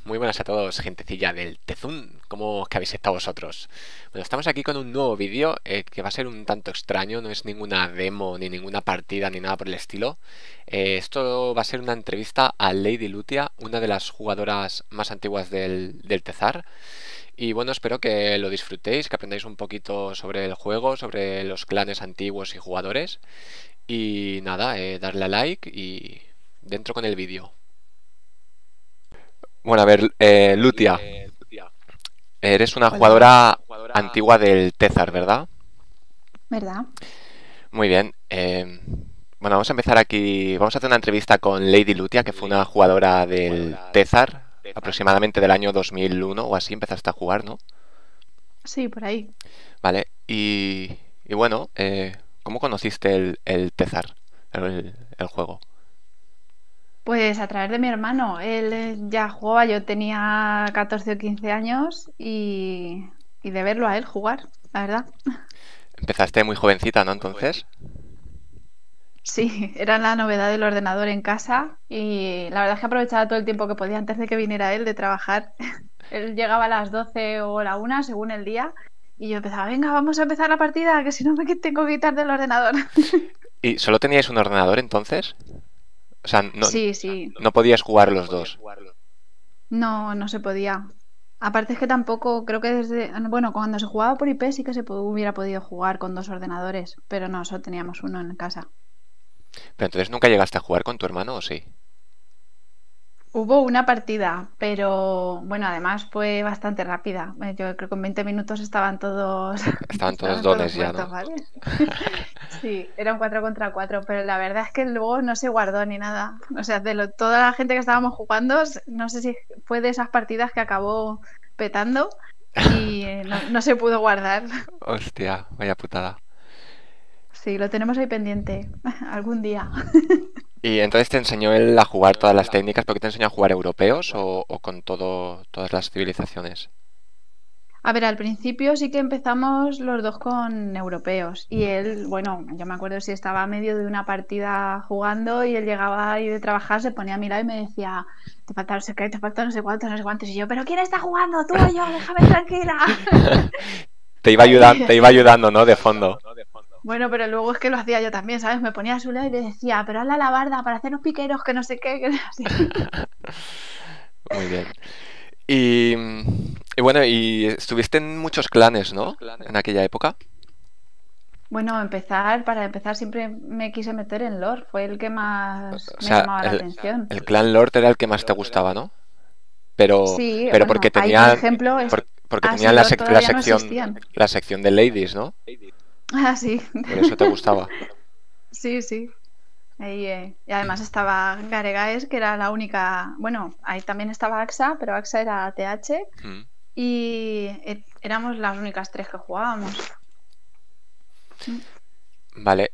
Muy buenas a todos, gentecilla del Tezun. ¿Cómo que habéis estado vosotros? Bueno, estamos aquí con un nuevo vídeo que va a ser un tanto extraño, no es ninguna demo, ni ninguna partida, ni nada por el estilo. Esto va a ser una entrevista a Lady Lutia, una de las jugadoras más antiguas del Tezar. Y bueno, espero que lo disfrutéis, que aprendáis un poquito sobre el juego, sobre los clanes antiguos y jugadores. Y nada, darle a like y dentro con el vídeo. Bueno, a ver, Lutia, eres una Hola, jugadora antigua del Tezar, ¿verdad? ¿verdad? Muy bien. Bueno, vamos a empezar aquí. Vamos a hacer una entrevista con Lady Lutia, que fue una jugadora del Tezar, aproximadamente del año 2001 o así empezaste a jugar, ¿no? Sí, por ahí. Vale. Y bueno, ¿cómo conociste el Tezar, el juego? Pues a través de mi hermano. Él ya jugaba, yo tenía 14 o 15 años y de verlo a él jugar, la verdad. Empezaste muy jovencita, ¿no? Entonces. Sí, era la novedad del ordenador en casa y la verdad es que aprovechaba todo el tiempo que podía antes de que viniera él de trabajar. Él llegaba a las 12 o la 1 según el día y yo empezaba, venga, vamos a empezar la partida, que si no me tengo que quitar del ordenador. ¿Y solo teníais un ordenador entonces? O sea, no, Sí, sí, no podías jugar los dos. no, no se podía. Aparte es que tampoco, creo que desde, bueno, cuando se jugaba por IP sí que hubiera podido jugar con dos ordenadores, pero no, solo teníamos uno en casa. Pero entonces nunca llegaste a jugar con tu hermano, ¿o sí? Hubo una partida, pero bueno, además fue bastante rápida. Yo creo que en 20 minutos estaban todos, Estaban todos estaban todos dones ya, muertos, ¿no? ¿vale? Sí, era un 4 contra 4, pero la verdad es que luego no se guardó ni nada. O sea, toda la gente que estábamos jugando, no sé si fue de esas partidas que acabó petando y no se pudo guardar. Hostia, vaya putada. Sí, lo tenemos ahí pendiente algún día. Y entonces te enseñó él a jugar todas las técnicas, porque te enseñó a jugar europeos o con todas las civilizaciones. A ver, al principio sí que empezamos los dos con europeos y él, bueno, yo me acuerdo si estaba a medio de una partida jugando y él llegaba ahí de trabajar, se ponía a mirar y me decía, te falta no sé qué, te falta no sé cuántos, no sé cuántos. Y yo, ¿pero quién está jugando? Tú o yo, déjame tranquila. Te iba ayudando, ¿no? De fondo. Bueno, pero luego es que lo hacía yo también, ¿sabes? Me ponía a su lado y le decía, pero haz la alabarda para hacer los piqueros, que no sé qué, que no sé. Muy bien. Y, y bueno, y estuviste en muchos clanes, ¿no? En aquella época. Bueno, para empezar siempre me quise meter en lore, fue el que más O me sea, llamaba la atención. el clan Lord era el que más te gustaba, ¿no? Sí, Pero porque bueno, ahí por tenían, ejemplo, porque As y tenían Lord todavía no existían. la sección de ladies, ¿no? Ah, sí, Por eso te gustaba. sí, sí. Ahí, y además estaba Garegaes, que era la única, bueno, ahí también estaba AXA, pero AXA era TH Mm. y éramos las únicas tres que jugábamos. Mm. Vale,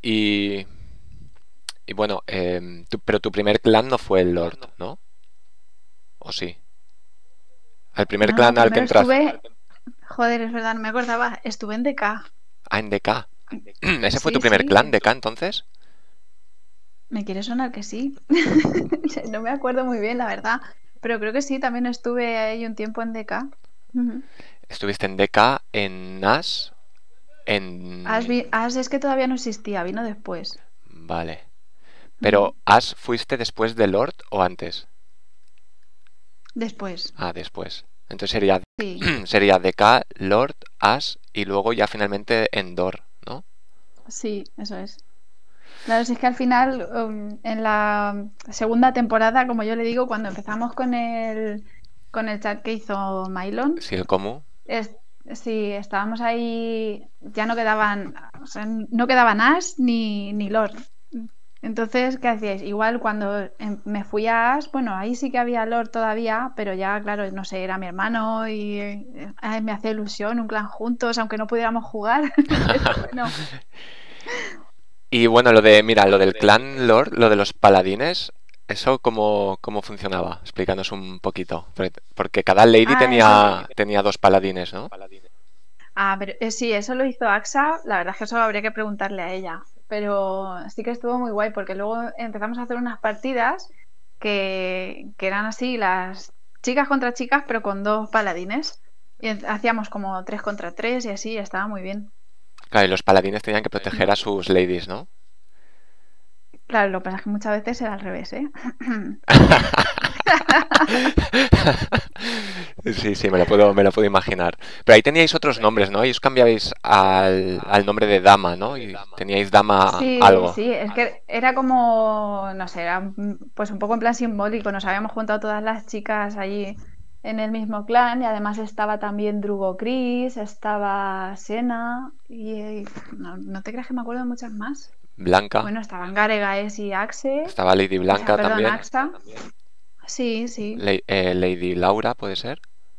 y bueno, pero tu primer clan no fue el Lord, ¿no? ¿O sí? El primer No, no, clan al que primero entras. joder, es verdad, no me acordaba, estuve en DK. Ah, en DK. ¿Ese fue tu Sí, primer sí, clan, DK, entonces? me quiere sonar que sí. No me acuerdo muy bien, la verdad. Pero creo que sí, también estuve ahí un tiempo en DK. Ujú. Estuviste en DK, en NAS, en... As es que todavía no existía, vino después. Vale. Ujú. Pero, ¿As fuiste después de Lord o antes? Después, Ah, después. Entonces sí, sería DK, Lord, As y luego ya finalmente Endor, ¿no? sí, eso es. Claro, si es que al final, en la segunda temporada, como yo le digo, cuando empezamos con el chat que hizo Mylon, Sí, el Comu. es, sí, estábamos ahí, ya no quedaban, o sea, no quedaban Ash ni Lord. Entonces, ¿qué hacíais? Igual cuando me fui a Ash, bueno, ahí sí que había Lord todavía, pero ya, claro, no sé, era mi hermano y me hacía ilusión un clan juntos, aunque no pudiéramos jugar. Pero bueno, Y bueno, mira, lo del clan Lord, lo de los paladines, ¿eso cómo funcionaba? Explícanos un poquito. Porque cada lady eso. tenía dos paladines, ¿no? Ah, pero sí, eso lo hizo AXA. La verdad es que eso habría que preguntarle a ella. Pero sí que estuvo muy guay porque luego empezamos a hacer unas partidas que eran así, chicas contra chicas, pero con dos paladines. Y hacíamos como 3 contra 3 y así, estaba muy bien. Claro, y los paladines tenían que proteger a sus ladies, ¿no? Claro, lo que pasa es que muchas veces era al revés, ¿eh? Sí, sí, me lo puedo imaginar. Pero ahí teníais otros nombres, ¿no? Y os cambiabais al nombre de dama, ¿no? Y teníais dama Sí, algo. sí, es que era como, no sé, era pues un poco en plan simbólico. Nos habíamos juntado todas las chicas allí en el mismo clan y además estaba también Drugo Chris, estaba Sena y no te creas que me acuerdo de muchas más. Blanca. Bueno, estaban Garegaes y Axe, Estaba Lady o sea, Blanca perdón, también. Axa. Sí, sí. Lady Laura, ¿puede ser?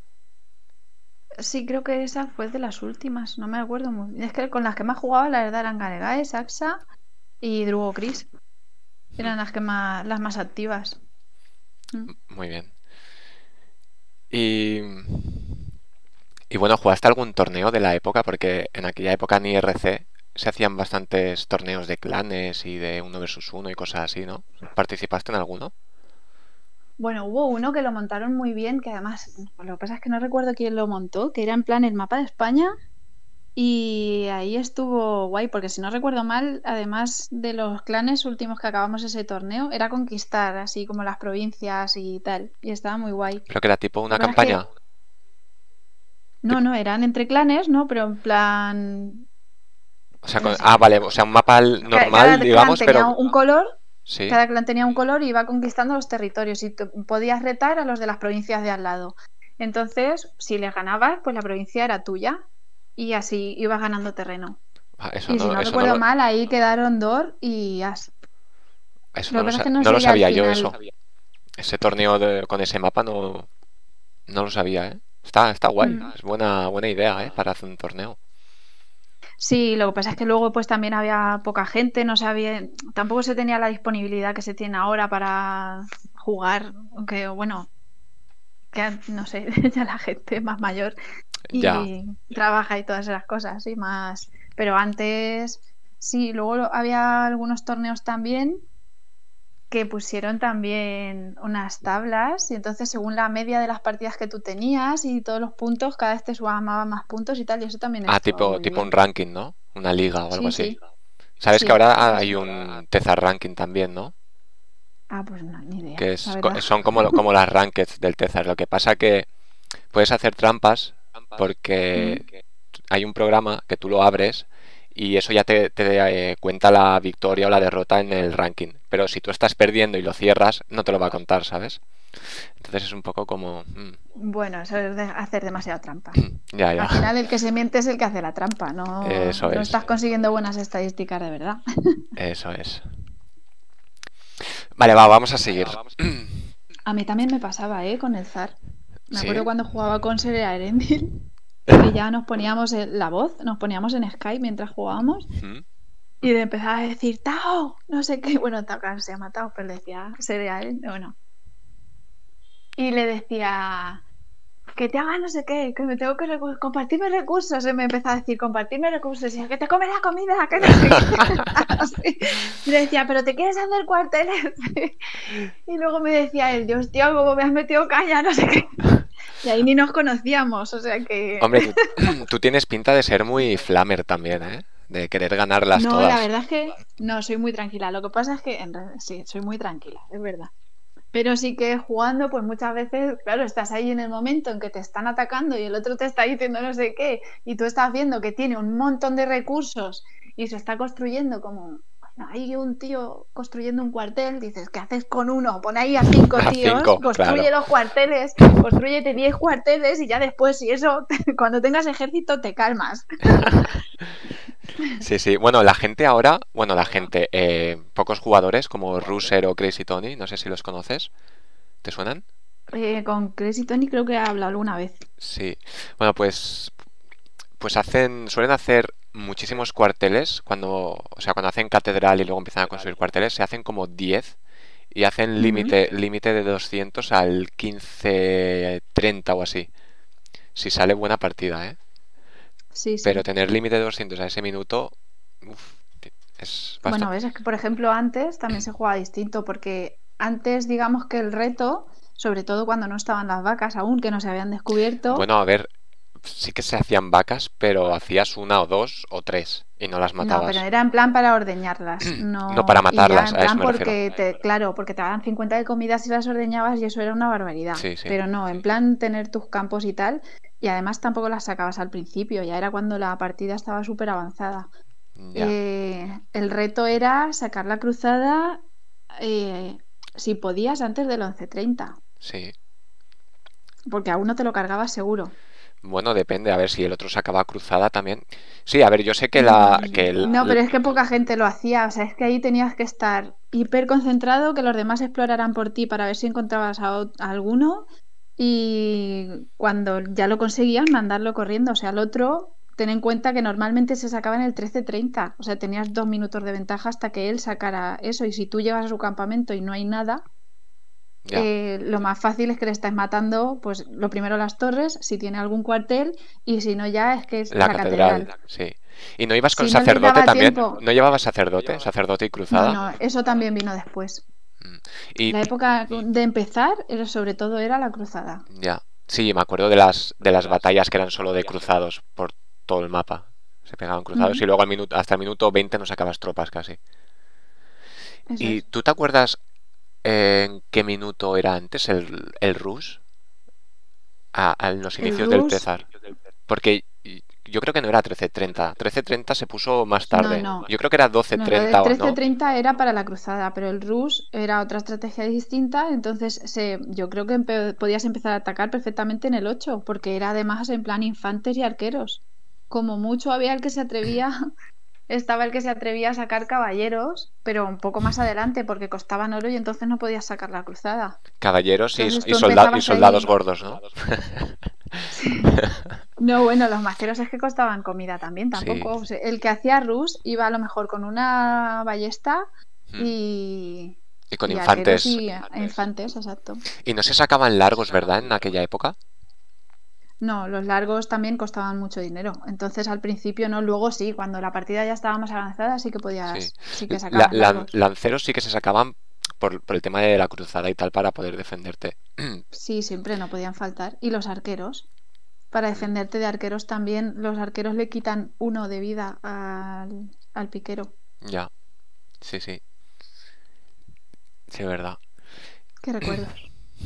Sí, creo que esa fue de las últimas, no me acuerdo muy bien. Es que con las que más jugaba, la verdad, eran Garegaes, Axa y Drugo Chris. Mm, Eran las más activas. Mm. muy bien. Y, y bueno, ¿jugaste algún torneo de la época? Porque en aquella época en IRC se hacían bastantes torneos de clanes y de uno versus uno y cosas así, ¿no? ¿Participaste en alguno? Bueno, hubo uno que lo montaron muy bien, que además, lo que pasa es que no recuerdo quién lo montó, que era en plan el mapa de España y ahí estuvo guay, porque si no recuerdo mal, además de los clanes últimos que acabamos ese torneo, era conquistar así como las provincias y tal, y estaba muy guay. Creo que era tipo Lo una que pasa es que, campaña. no, Tipo, no, eran entre clanes, ¿no? Pero en plan, o sea, no sé, vale, o sea, un mapa normal, cada clan digamos, tenía pero un color. sí. Cada clan tenía un color y iba conquistando los territorios y podías retar a los de las provincias de al lado. Entonces, si les ganabas, pues la provincia era tuya y así ibas ganando terreno. Eso Y si no, no eso no recuerdo lo, mal, ahí quedaron Dor y As. eso Lo no que lo, pasa es que no no lo sé ya al sabía yo eso. final. Ese torneo con ese mapa no lo sabía, ¿eh? Está guay. Mm. Es buena idea, ¿eh? Para hacer un torneo. Sí, lo que pasa es que luego pues también había poca gente, no sabía, tampoco se tenía la disponibilidad que se tiene ahora para jugar, aunque bueno, que no sé, ya la gente más mayor Ya. y trabaja y todas esas cosas, y más. Pero antes, sí, luego había algunos torneos también que pusieron también unas tablas y entonces según la media de las partidas que tú tenías y todos los puntos, cada vez te sumaban más puntos y tal, y eso también Ah, estaba tipo, muy tipo un bien. ranking, ¿no? Una liga o algo Sí, así. sí, Sabes que sí, ahora sí, hay sí. un Tezar ranking también, ¿no? Ah, pues no, ni idea, Que la verdad. son como las rankeds del Tezar. Lo que pasa que puedes hacer trampas Mm. porque hay un programa que tú lo abres y eso ya te cuenta la victoria o la derrota en el ranking. Pero si tú estás perdiendo y lo cierras, no te lo va a contar, ¿sabes? Entonces es un poco como... Bueno, eso es hacer demasiada trampa. ya, ya. Al final el que se miente es el que hace la trampa, no, Eso no es. estás consiguiendo buenas estadísticas de verdad. Eso es. Vale, vamos a seguir. A mí también me pasaba, ¿eh? Con el zar. Me acuerdo ¿Sí? cuando jugaba con Serea Erendil, que ya nos poníamos la voz, nos poníamos en Skype mientras jugábamos Ujú. y le empezaba a decir Tao, no sé qué. Bueno, Tao, claro, se llama Tao, pero le decía Serea Erendil, bueno. Y le decía que te haga no sé qué, que me tengo que compartirme recursos. Y me empezaba a decir compartirme recursos y que te comes la comida, que no sé qué. Así. Y le decía, pero te quieres hacer cuarteles. Y luego me decía él, Dios, tío, como me has metido caña, no sé qué. Y ahí ni nos conocíamos, o sea que... Hombre, tú tienes pinta de ser muy flamer también, ¿eh? De querer ganarlas No, la todas. verdad es que no, soy muy tranquila. Lo que pasa es que sí, soy muy tranquila, es verdad. Pero sí que jugando, pues muchas veces, claro, estás ahí en el momento en que te están atacando y el otro te está diciendo no sé qué, y tú estás viendo que tiene un montón de recursos y se está construyendo como... Hay un tío construyendo un cuartel, dices, ¿qué haces con uno? Pon ahí a 5 A tíos, 5, claro. construye los cuarteles, construyete 10 cuarteles y ya después, si eso, cuando tengas ejército, te calmas. Sí, sí. Bueno, la gente ahora, bueno, pocos jugadores como Ruser o Crazy Tony, no sé si los conoces, ¿te suenan? Con Crazy Tony creo que he hablado alguna vez. Sí. Bueno, pues suelen hacer muchísimos cuarteles cuando hacen catedral y luego empiezan a construir cuarteles, se hacen como 10 y hacen Ujú. límite de 200 al 15-30 o así. Si sale buena partida, ¿eh? Sí, Pero sí. tener límite de 200 a ese minuto, uf, es Bueno, bastante. ves, es que por ejemplo antes también se jugaba distinto, porque antes digamos que el reto sobre todo cuando no estaban las vacas aún, que no se habían descubierto. Bueno, a ver, sí que se hacían vacas, pero hacías una o dos o tres y no las No, pero matabas. era en plan para ordeñarlas, No para no, y ya matarlas, en a eso plan me refiero. claro, porque te daban 50 de comida si las ordeñabas y eso era una barbaridad. Sí, sí. Pero no, en plan tener tus campos y tal, y además tampoco las sacabas al principio, ya era cuando la partida estaba súper avanzada. Ya, El reto era sacar la cruzada, eh, si podías, antes del 11:30, sí. porque aún no te lo cargabas seguro. Bueno, depende, a ver si el otro sacaba cruzada también. Sí, a ver, yo sé que No, pero es que poca gente lo hacía, o sea, es que ahí tenías que estar hiper concentrado, que los demás exploraran por ti para ver si encontrabas a alguno y cuando ya lo conseguías, mandarlo corriendo, o sea, al otro, ten en cuenta que normalmente se sacaba en el 13:30, o sea, tenías 2 minutos de ventaja hasta que él sacara eso y si tú llegas a su campamento y no hay nada, ya, lo más fácil es que le estés matando, pues lo primero las torres, si tiene algún cuartel, y si no ya es que es la la catedral, catedral. sí. ¿Y no ibas con Si no les sacerdote daba también? tiempo, ¿No llevabas sacerdote? ¿Sacerdote y no, cruzada? no, eso también vino después. Mm. Y La época de empezar, era, sobre todo, era la cruzada. ya, sí, me acuerdo de las batallas que eran solo de cruzados por todo el mapa. Se pegaban cruzados y Mm, luego hasta el minuto 20 no sacabas tropas casi. eso ¿Y es. tú te acuerdas en qué minuto era antes el rush? A los El inicios del Rus, César. Porque yo creo que no era 13:30. 13:30 se puso más no, tarde. no. Yo creo que era No, lo del 12:30 o no. 13:30 era para la cruzada, pero el Rus era otra estrategia distinta, entonces yo creo que podías empezar a atacar perfectamente en el 8 porque era además en plan infantes y arqueros. Como mucho había el que se atrevía, estaba el que se atrevía a sacar caballeros, pero un poco más adelante porque costaban oro y entonces no podías sacar la cruzada. Caballeros y, Entonces y tú solda- y empezabas soldados ahí. gordos, ¿no? Sí. No, bueno, los maceros es que costaban comida también, Sí. tampoco. O sea, el que hacía Rus iba a lo mejor con una ballesta Mm. y, Y con y arqueros infantes. e infantes, exacto. Y no se sacaban largos, ¿verdad? En aquella época. No, los largos también costaban mucho dinero. Entonces al principio no, luego sí, cuando la partida ya estaba más avanzada sí que Sí. podías, sí que sacabas largos. Lanceros sí que se sacaban por el tema de la cruzada y tal para poder defenderte. Sí, siempre no podían faltar. Y los arqueros. Para defenderte de arqueros también, los arqueros le quitan 1 de vida al piquero. Ya, sí, sí, sí, es verdad. ¿Qué recuerdos?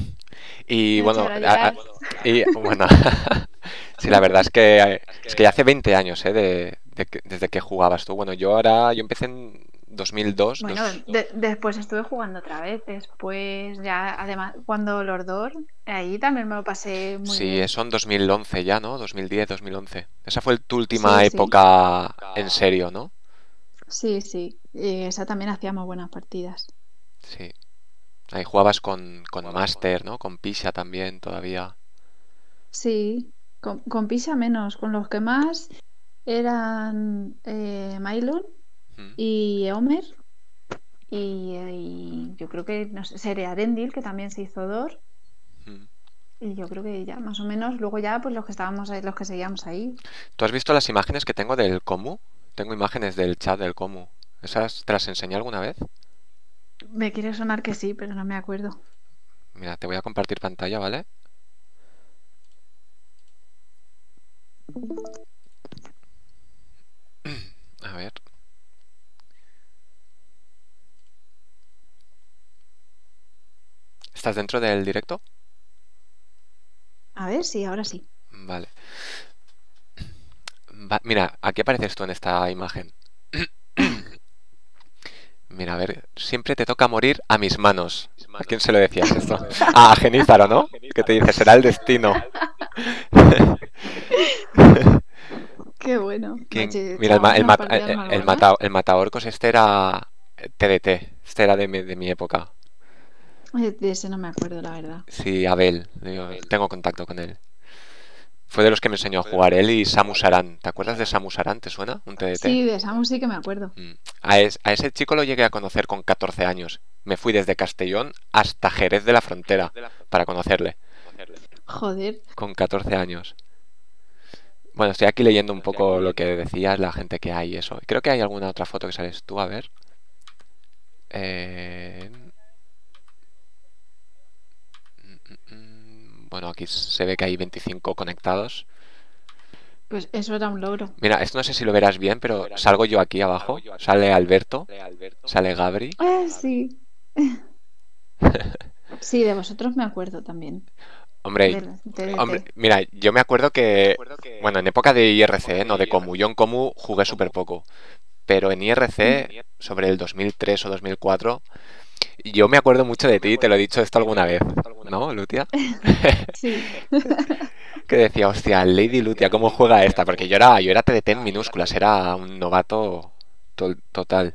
Y Me ha hecho bueno, ahora llorar. y bueno, sí, la verdad es que ya hace 20 años, ¿eh? Desde que jugabas tú. Bueno, yo empecé en 2002, Bueno, después estuve jugando otra vez. Después ya, además, cuando Lordor, ahí también me lo pasé muy sí, bien. eso en 2011 ya, ¿no? 2010, 2011. Esa fue tu última Sí, sí, época en serio, ¿no? sí, sí. Esa también hacíamos buenas partidas. Sí. Ahí jugabas con Master, ¿no? Con Pisha también todavía. Sí, con Pisa menos. Con los que más eran Mailun Mm, y Eomer. Y yo creo que, no sé, Serearendil, que también se hizo Dor. mm. Y yo creo que ya, más o menos, luego ya, pues los que estábamos ahí, los que seguíamos ahí. ¿Tú has visto las imágenes que tengo del Comu? Tengo imágenes del chat del Comu. ¿Esas te las enseñé alguna vez? Me quiere sonar que sí, pero no me acuerdo. Mira, te voy a compartir pantalla, ¿vale? A ver. ¿Estás dentro del directo? A ver, sí, ahora sí. Vale. Mira, aquí apareces tú en esta imagen. Mira, a ver, siempre te toca morir a mis manos. ¿A quién se lo decías esto? Ah, a Genízaro, ¿no? Que te dice, será el destino. Qué bueno. Mira, Echábamos unas partidas más buenas. el mataorcos este era TDT. Este era de mi época. De ese no me acuerdo, la verdad. Sí, Abel. Tengo contacto con él. Fue de los que me enseñó a jugar él y Samus Aran. ¿Te acuerdas de Samus Aran? ¿Te suena? Un TDT. Sí, de Samus sí que me acuerdo. A ese chico lo llegué a conocer con 14 años. Me fui desde Castellón hasta Jerez de la Frontera para conocerle. Joder. Con 14 años. Bueno, estoy aquí leyendo un poco lo que decías, la gente que hay y eso. Creo que hay alguna otra foto que sales tú, a ver. Eh, Bueno, aquí se ve que hay 25 conectados. Pues eso era un logro. Mira, esto no sé si lo verás bien, pero salgo yo aquí abajo. Sale Alberto, sale Gabri. Sí. Sí, de vosotros me acuerdo también. Hombre, Del hombre, TDT. mira, yo me acuerdo que, bueno, en época de IRC, no de Comu. Yo en Comu jugué súper poco. Pero en IRC, sobre el 2003 o 2004, yo me acuerdo mucho de ti, te lo he dicho esto alguna vez, ¿no, Lutia? Sí. Que decía, hostia, Lady Lutia, ¿cómo juega esta? Porque yo era TDT en minúsculas, era un novato total.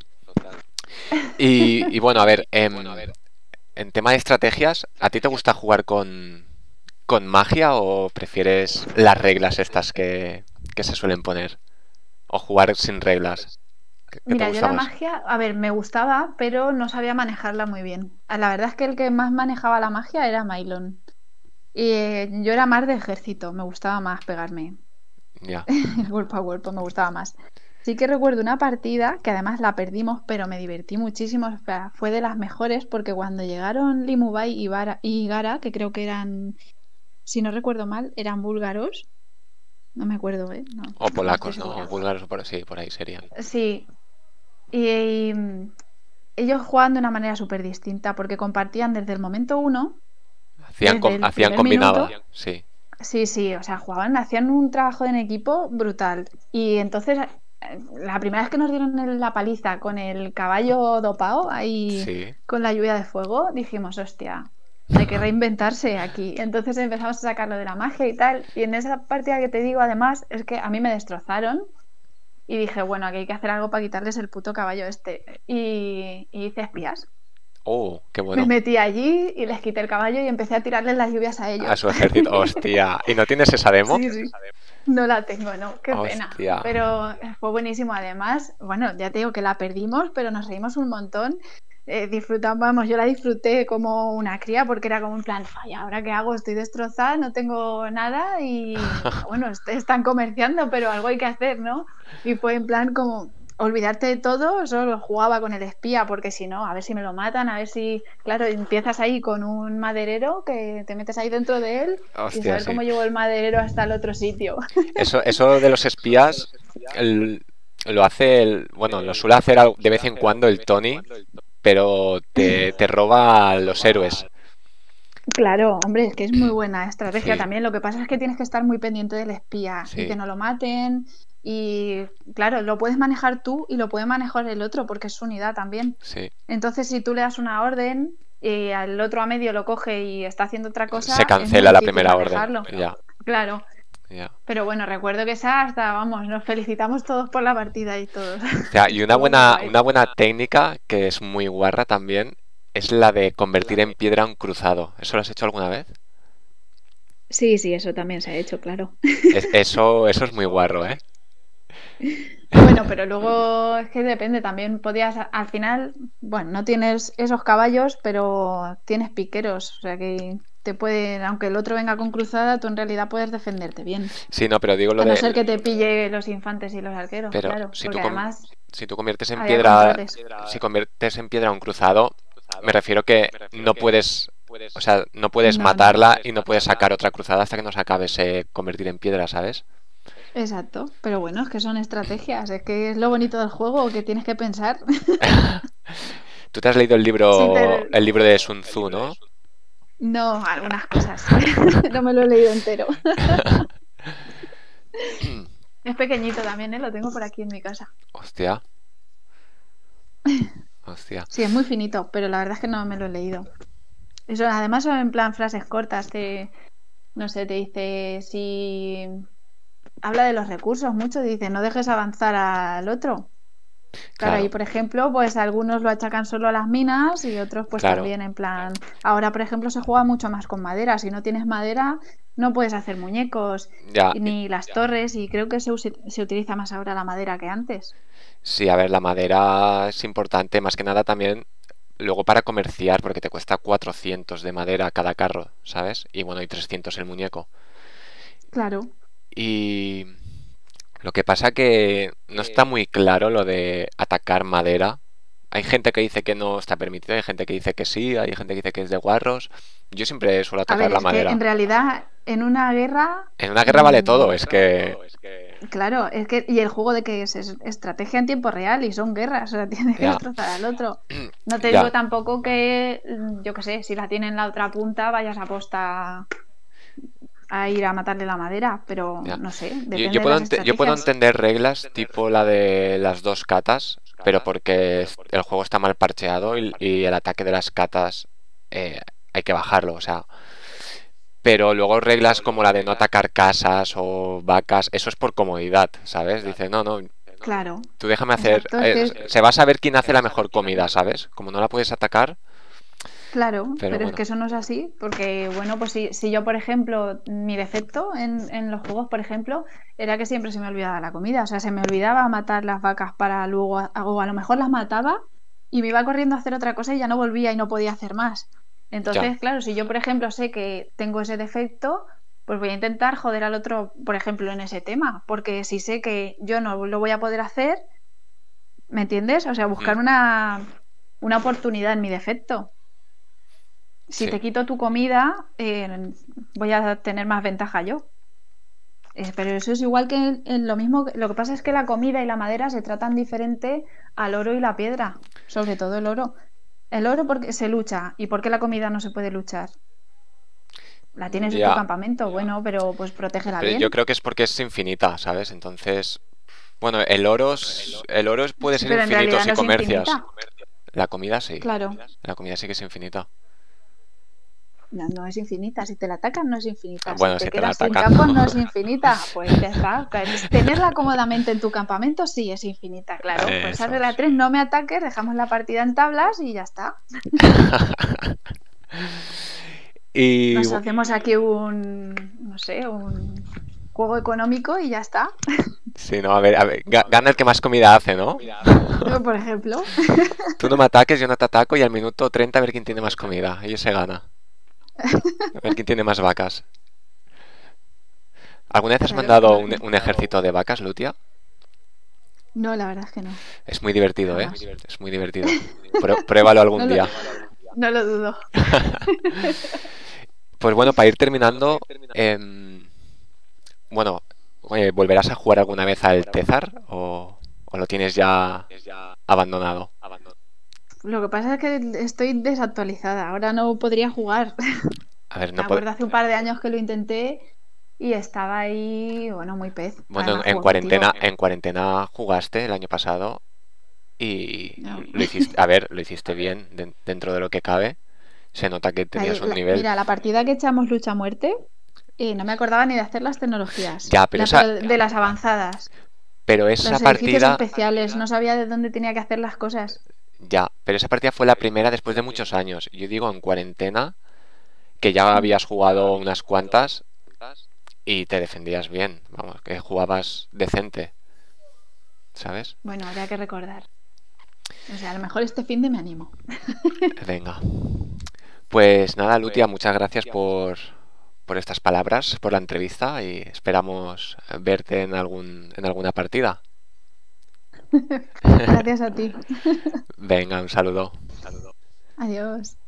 Y bueno, a ver, en tema de estrategias, ¿a ti te gusta jugar con magia o prefieres las reglas estas que se suelen poner? ¿O jugar sin reglas? ¿Qué te Mira, yo gusta la más? magia, a ver, me gustaba, pero no sabía manejarla muy bien. La verdad es que el que más manejaba la magia era Mylon. Y yo era más de ejército, me gustaba más pegarme. Ya. El cuerpo a cuerpo me gustaba más. Sí que recuerdo una partida que además la perdimos, pero me divertí muchísimo. O sea, fue de las mejores porque cuando llegaron Limubai y Gara, que creo que eran, si no recuerdo mal, eran búlgaros. No me acuerdo, ¿eh? No, O no estoy polacos, ¿no? O segura. búlgaros, sí, por ahí serían. Sí, y ellos jugaban de una manera súper distinta porque compartían desde el momento uno, desde el Hacían primer combinado, minuto. sí. Sí, sí, o sea, jugaban, hacían un trabajo en equipo brutal. Y entonces, la primera vez que nos dieron la paliza con el caballo dopado, ahí Sí. con la lluvia de fuego, dijimos, hostia, hay que reinventarse aquí. Entonces empezamos a sacarlo de la magia y tal. Y en esa partida que te digo, además, es que a mí me destrozaron. Y dije, bueno, aquí hay que hacer algo para quitarles el puto caballo este. Y hice espías. Oh, qué Me bueno. metí allí y les quité el caballo y empecé a tirarles las lluvias a A ellos. su ejército. Hostia. ¿Y no tienes esa demo? Sí, sí. No la tengo, no, qué pena. Hostia. Pero fue buenísimo. Además, bueno, ya te digo que la perdimos, pero nos reímos un montón. Disfrutamos, vamos, yo la disfruté como una cría porque era como en plan, ay, ¿ahora qué hago? Estoy destrozada, no tengo nada y bueno, están comerciando, pero algo hay que hacer, ¿no? Y fue en plan como olvidarte de todo, solo jugaba con el espía porque si no, a ver si me lo matan, a ver si, claro, empiezas ahí con un maderero que te metes ahí dentro de él y Hostia, saber sí. cómo llevo el maderero hasta el otro sitio. Eso de los espías lo hace bueno, lo suele hacer de vez en cuando el Tony, pero te roba a los héroes. Claro, hombre, es que es muy buena estrategia Sí, también. Lo que pasa es que tienes que estar muy pendiente del espía y que sí, no lo maten. Y claro, lo puedes manejar tú y lo puede manejar el otro porque es su unidad también. sí. Entonces, si tú le das una orden y al otro a medio lo coge y está haciendo otra Se cosa, es muy cancela la difícil primera orden. manejarlo. Ya, Claro, ya. pero bueno, recuerdo que esa hasta, vamos, nos felicitamos todos por la partida y todos. O sea, y Estuvo muy guay. una buena técnica que es muy guarra también es la de convertir en piedra un cruzado. ¿Eso lo has hecho alguna vez? Sí, sí, eso también se ha hecho, claro. Eso es muy guarro, ¿eh? Bueno, pero luego es que depende, también podías, al final, bueno, no tienes esos caballos, pero tienes piqueros, o sea que te pueden, aunque el otro venga con cruzada, tú en realidad puedes defenderte bien. Sí, no, pero digo lo A no de... ser que te pille los infantes y los arqueros, Pero claro, porque además si tú conviertes en había piedra, controles. si conviertes en piedra un cruzado, me refiero que no puedes, o sea, no puedes No, no, matarla y no puedes sacar otra cruzada hasta que no se acabe ese convertir en piedra, ¿sabes? exacto, pero bueno, es que son estrategias, es que es lo bonito del juego, que tienes que pensar. Tú te has leído Sí, el libro de Sun Tzu, ¿no? no, algunas cosas, no me lo he leído entero. Es pequeñito también, ¿eh? Lo tengo por aquí en mi casa. Hostia, hostia. Sí, es muy finito, pero la verdad es que no me lo he leído. Eso, además son en plan frases cortas, no sé, te dice si habla de los recursos mucho, dice no dejes avanzar al otro. Claro, ahí Claro, por ejemplo, pues algunos lo achacan solo a las minas y otros pues claro. también en plan, ahora por ejemplo se juega mucho más con madera, si no tienes madera no puedes hacer muñecos Ya, ni las torres y creo que se utiliza más ahora la madera que antes. sí, a ver, la madera es importante, más que nada también luego para comerciar, porque te cuesta 400 de madera cada carro, ¿sabes? Y bueno, y 300 el muñeco. Claro, Y lo que pasa que no está muy claro lo de atacar madera, Hay gente que dice que no está permitido, hay gente que dice que sí, hay gente que dice que es de guarros. Yo siempre suelo A atacar ver, la es que en madera. realidad en una guerra, En una guerra vale todo, es que... claro, es que y el juego de que es estrategia en tiempo real y son guerras, o sea, tienes que Ya, destrozar al otro. No te ya. digo tampoco que, yo qué sé, si la tiene en la otra punta vayas a posta a ir a matarle la madera, pero Ya. no sé, Yo, depende yo de puedo, las yo puedo estrategias. entender reglas tipo la de las dos catas, pero porque el juego está mal parcheado y el ataque de las catas eh, hay que bajarlo, o sea. Pero luego reglas como la de no atacar casas o vacas, eso es por comodidad, ¿sabes? Dice, no, no, Claro, tú déjame hacer... exacto, es que se va a saber quién hace la mejor comida, ¿sabes? Como no la puedes atacar, claro, pero pero es que bueno. eso no es así, porque bueno, pues si yo, por ejemplo, mi defecto en los juegos, por ejemplo, era que siempre se me olvidaba la comida, o sea, se me olvidaba matar las vacas para luego, o a lo mejor las mataba y me iba corriendo a hacer otra cosa y ya no volvía y no podía hacer más. Ya, Entonces, claro, si yo, por ejemplo, sé que tengo ese defecto, pues voy a intentar joder al otro, por ejemplo, en ese tema, porque si sé que yo no lo voy a poder hacer, ¿me entiendes? O sea, buscar mm, una oportunidad en mi defecto. Si sí. te quito tu comida, voy a tener más ventaja yo. Pero eso es igual que en lo mismo. Lo que pasa es que la comida y la madera se tratan diferente al oro y la piedra. Sobre todo el oro. El oro porque se lucha. ¿Y por qué la comida no se puede luchar? La tienes en tu Ya, campamento, bueno, pero pues protégela pero yo bien. creo que es porque es infinita, ¿sabes? Entonces, bueno, puede ser Pero en infinito realidad si no es comercias. infinita. La comida sí. Claro. La comida sí que es infinita. No, no es infinita. Si te la atacan, no es infinita. Si Bueno, te si te la quedas sin atacan. campo, no es infinita. Pues ya está. Tenerla cómodamente en tu campamento sí es infinita, claro. Pues esa Eso regla es. 3, no me ataques, dejamos la partida en tablas y ya está. Y Nos hacemos aquí no sé, un juego económico y ya está. sí, no, a ver, gana el que más comida hace, ¿no? Yo, por ejemplo. Tú no me ataques, yo no te ataco y al minuto 30 a ver quién tiene más comida. Y se gana. A ver quién tiene más vacas. ¿Alguna vez has Claro, mandado un ejército de vacas, Lutia? no, la verdad es que no. Es muy divertido, ¿eh? Jamás. Es muy divertido. Pruébalo No algún lo, día. no lo dudo. Pues bueno, para ir terminando, bueno, ¿volverás a jugar alguna vez al César o lo tienes ya abandonado? Lo que pasa es que estoy desactualizada. Ahora no podría jugar. A ver, Me no acuerdo hace un par de años que lo intenté y estaba ahí, bueno, muy pez. bueno, Además juego contigo. en cuarentena jugaste el año pasado y No. lo hiciste, a ver, lo hiciste bien dentro de lo que cabe. Se nota que tenías un nivel. Mira, la partida que echamos lucha a muerte, no me acordaba ni de hacer las tecnologías, Ya, pero pero de las avanzadas, esa los edificios partida, especiales, no sabía de dónde tenía que hacer las cosas. pero esa partida fue la primera después de muchos años. Yo digo en cuarentena, que ya Mm. habías jugado unas cuantas y te defendías bien, vamos, que jugabas decente, ¿sabes? Bueno, habría que recordar. O sea, a lo mejor este fin de me animo. Venga. Pues nada, Lutia, muchas gracias por estas palabras, por la entrevista y esperamos verte en alguna partida. Gracias a ti. Venga, un saludo. Adiós.